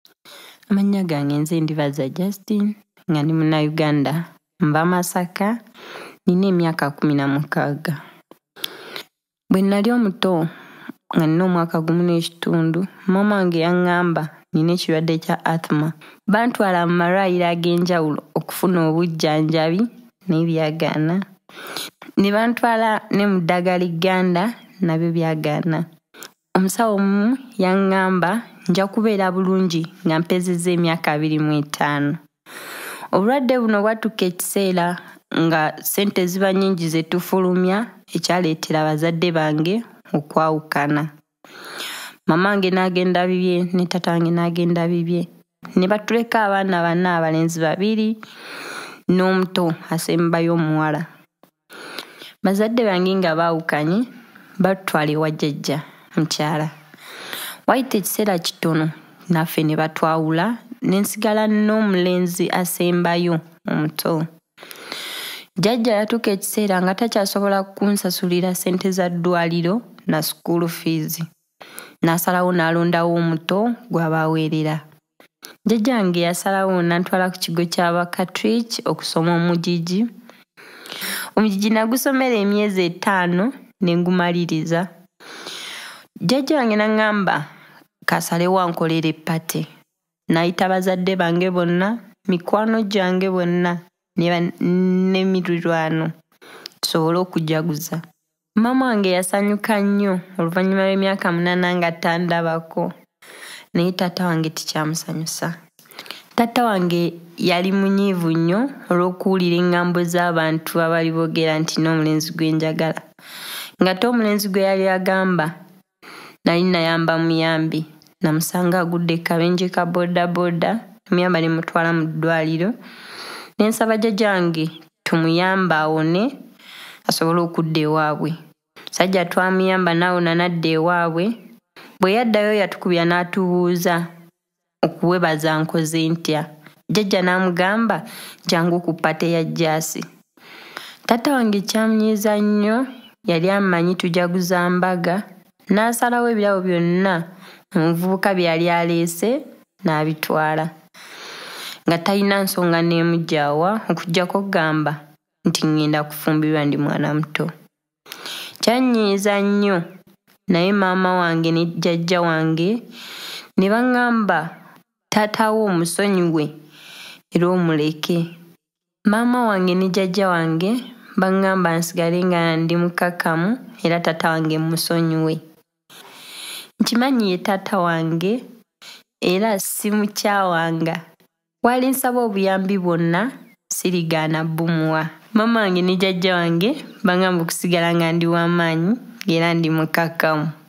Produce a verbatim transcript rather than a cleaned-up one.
Amanya gange nze ndibaza Jastine nga ndi muna Uganda mba Masaka nina emyaka kumi na mukaaga. Bwe nali omuto nga nina omwaka gumu n'ekitundu mama wange yaŋŋamba nina ekirwadde kya asthma. Bantwala mu malwaliro ag'enjawulo okufuna obujjanjabi n'ebyagaana. Ne bantwala ne mu ddagala Uganda nabyo byagaana. Omusawo omu yaŋŋamba nja kubeera bulungi nga mpezezza emyaka abiri mu etaano. Obulwadde buno bwatuuka ekiseera nga ssente ziba nnyingi ze tufulumya ekyaleetera abazadde bange okwawukana. Mama wange n'agenda bibye ne taata wange n'agenda bibye. Ne batuleka abaana bana abalenzi babiri n'omuto asembayo omuwala. Bazadde bange nga baawukanye batutwala ewa jjajja mukyala. Wayita ekiseera kitono naffe ne batwawula ne nsigala n'omulenzi asembayo omuto. Jjajja yatuuka ekiseera nga takyasobola kunsasulira ssente za ddwaliro na school fees. N'asalawo n'alondawo omuto gw'abaweerera. Jjajja wange yasalawo n'antwala ku kigo ky'Abakatoliki okusoma omugigi. Omugigi nagusomera emyezi etaano ne ngumaliriza. Jjajja wange n'aŋŋamba kasalewo ankolere epate. N'ayita bazadde bange bonna, mikwano gyange bonna ne mirirwano tusobole okujaguza. Mama wange yasanyuka nnyo oluvannyuma lw'emyaka munaana nga tandabako, naye taata wange tikyamusanyusa. Taata wange yali munyiivu nnyo olw'okuwulira engambo z'abantu abali boogera nti n'omulenzi gwe njagala. Ng'ate omulenzi gwe yali agamba nali nayamba muyambi. Namusanga agudde kabenje ka boda boda, muyamba ne mutwala mu ddwaliro. Ne nsaba jjajja wange tumuyamba awone asobole okudda ewaabwe. Sajja twamuyamba n'awona n'adda ewaabwe. Bwe yaddayo yatukubya n'atubuuza okuwebaza nkoze ntya. Jjajja n'amugamba jangu ku ppate ya jjaasi. Taata wange kyamunyiiza nnyo yali amanyi tujaguza mbaga. N'asalawo ebirabo byonna omuvubuka bye yali aleese n'abitwala. Nga talina nsonga n'emujjaawa okuggyako okugamba nti ngenda kufumbirwa ndi mwana muto. Kyannyiiza nnyo naye maama wange ne jjajja wange ne baŋŋamba taatawo omusonyiwe era omuleke. Maama wange ne jjajja wange baŋŋamba nsigale nga ndi mukkakkamu era taata wange musonyiwe. Nkimanyi ye taata wange era simukyawanga. Wali nsaba obuyambi bwonna sirigaana bumuwa. Mama wange ne jjajja wange baŋŋamba okusigala nga ndi w'amaanyi era ndi mukkakkamu.